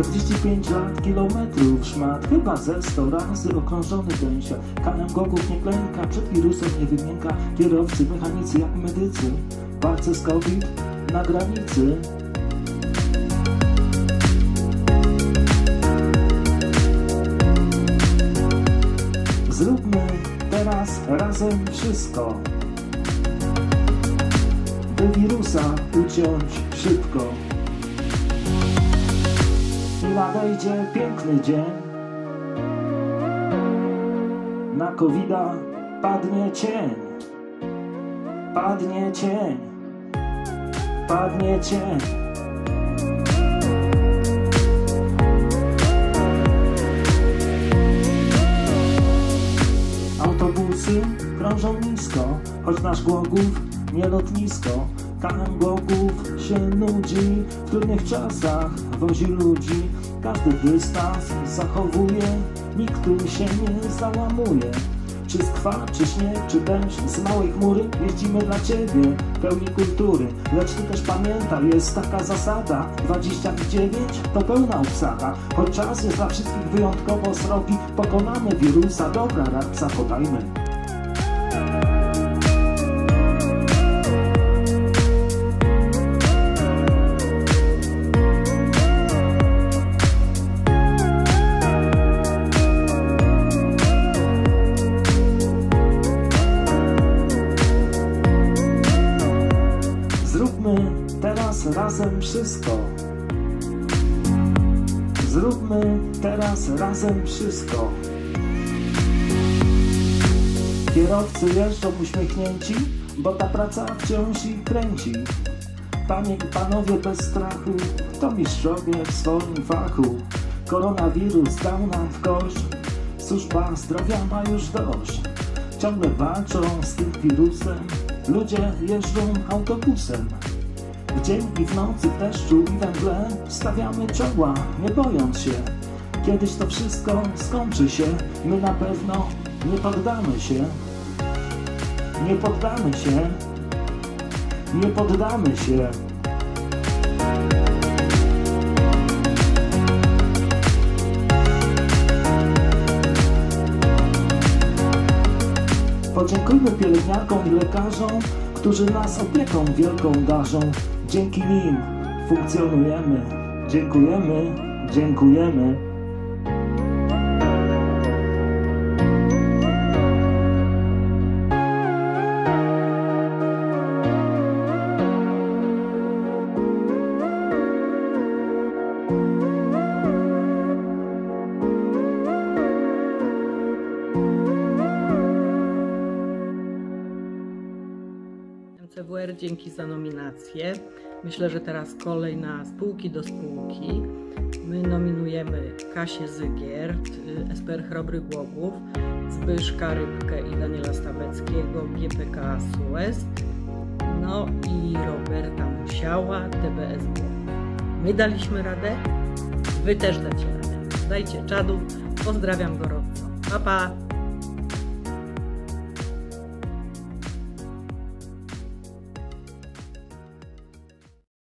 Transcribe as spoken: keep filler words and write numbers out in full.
czterdzieści pięć lat, kilometrów szmat, chyba ze sto razy okrążony ten świat. K M Gogów nie klęka, przed wirusem nie wymięka. Kierowcy, mechanicy jak medycy, walce z COVID na granicy. Zróbmy teraz razem wszystko, by wirusa uciąć szybko. I nadejdzie piękny dzień, na kowida padnie cień, padnie cień, padnie cień. Autobusy krążą nisko, choć nasz Głogów nie lotnisko. K M Głogów się nudzi, w trudnych czasach wozi ludzi. Każdy dystans zachowuje, nikt tu się nie załamuje. Czy skwa, czy śnieg, czy deszcz, z małej chmury jeździmy dla Ciebie, pełni kultury. Lecz Ty też pamiętaj, jest taka zasada, dwadzieścia dziewięć to pełna obsada. Choć czas jest dla wszystkich wyjątkowo srogi, pokonamy wirusa, dobra rapsa podajmy. Zróbmy teraz razem wszystko. Zróbmy teraz razem wszystko. Kierowcy jeżdżą uśmiechnięci, bo ta praca wciąż ich kręci. Panie i panowie bez strachu, to mistrzowie w swoim fachu. Koronawirus dał nam w kość, służba zdrowia ma już dość. Ciągle walczą z tym wirusem, ludzie jeżdżą autobusem. W dzień i w nocy, w deszczu i we mgle stawiamy czoła, nie bojąc się. Kiedyś to wszystko skończy się, my na pewno nie poddamy się. Nie poddamy się. Nie poddamy się. Podziękujmy pielęgniarkom i lekarzom, którzy nas opieką wielką darzą. Dzięki nim funkcjonujemy. Dziękujemy, dziękujemy. M C W R, dzięki za nominację. Myślę, że teraz kolej na spółki do spółki. My nominujemy Kasię Zygiert, S P R Chrobry Głogów, Zbyszka Rybkę i Daniela Staweckiego, G P K Suez, no i Roberta Musiała, T B S Głogów. My daliśmy radę, Wy też dacie radę. Dajcie czadu, pozdrawiam gorąco. Pa, pa!